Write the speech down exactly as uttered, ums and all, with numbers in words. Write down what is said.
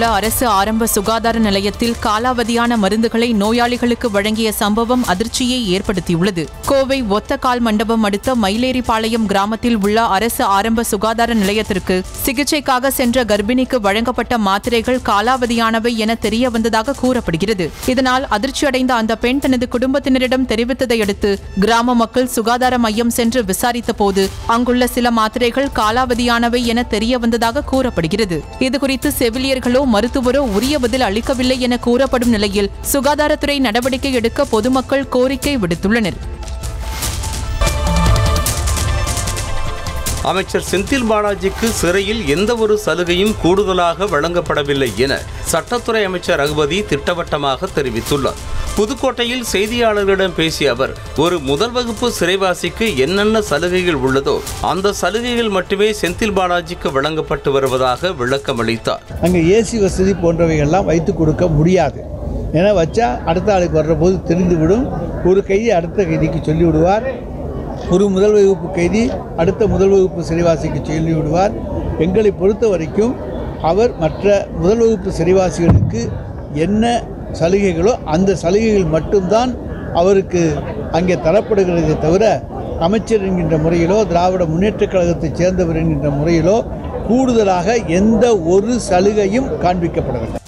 உள்ள அரசு ஆரம்ப சுகாதார நிலையத்தில் காலாவதியான மருந்துகளை நோயாளிகளுக்கு வழங்கிய சம்பவம் அதிர்ச்சியை ஏற்படுத்தியுள்ளது. கோவை ஒத்தக்கால் மண்டபம் அடுத்த மயிலேறிபாளையம் கிராமத்தில் உள்ள அரசு ஆரம்ப சுகாதார நிலையத்திற்கு சிகிச்சைக்காக சென்ற கர்ப்பிணிக்கு வழங்கப்பட்ட மாத்திரைகள் காலாவதியானவை என தெரிய வந்ததாக கூறப்படுகிறது. இதனால் அதிர்ச்சியடைந்த அந்த பெண் தனது குடும்பத்தினரிடம் தெரிவித்ததை அடுத்து கிராம மக்கள் சுகாதார மையம் சென்று விசாரித்த போது அங்குள்ள சில மாத்திரைகள் காலாவதியானவை என தெரிய வந்ததாக கூறப்படுகிறது. இதுகுறித்து செவிலியர்களோ மருத்துவரோ உரிய பதில் அளிக்கவில்லை என கூறப்படும் நிலையில் சுகாதாரத்துறை நடவடிக்கை எடுக்க பொதுமக்கள் கோரிக்கை விடுத்துள்ளனர். அமைச்சர் செந்தில் பாலாஜிக்கு சிறையில் எந்த ஒரு சலுகையும் கூடுதலாக வழங்கப்படவில்லை என சட்டத்துறை அமைச்சர் ரகுபதி திட்டவட்டமாக தெரிவித்துள்ளார். புதுக்கோட்டையில் செய்தியாளர்களிடம் பேசிய அவர், ஒரு முதல் வகுப்பு சிறைவாசிக்கு என்னென்ன சலுகைகள் உள்ளதோ அந்த சலுகைகள் மட்டுமே செந்தில் பாலாஜிக்கு வழங்கப்பட்டு வருவதாக விளக்கம் அளித்தார். அங்கே ஏசி வசதி போன்றவைகள்லாம் வைத்து கொடுக்க முடியாது. ஏன்னா வச்சா அடுத்த ஆளுக்கு வர்ற போது தெரிந்துவிடும். ஒரு கைதி அடுத்த கைதிக்கு சொல்லிவிடுவார். ஒரு முதல் வகுப்பு கைதி அடுத்த முதல் வகுப்பு சிறைவாசிக்கு சொல்லிவிடுவார். எங்களை பொறுத்த வரைக்கும் அவர் மற்ற முதல் வகுப்பு சிறைவாசிகளுக்கு என்ன சலுகைகளோ அந்த சலுகைகள் மட்டும்தான் அவருக்கு அங்கே தரப்படுகிறதே தவிர அமைச்சர் என்கின்ற முறையிலோ திராவிட முன்னேற்றக் கழகத்தைச் சேர்ந்தவர் என்கின்ற முறையிலோ கூடுதலாக எந்த ஒரு சலுகையும் காண்பிக்கப்படவில்லை.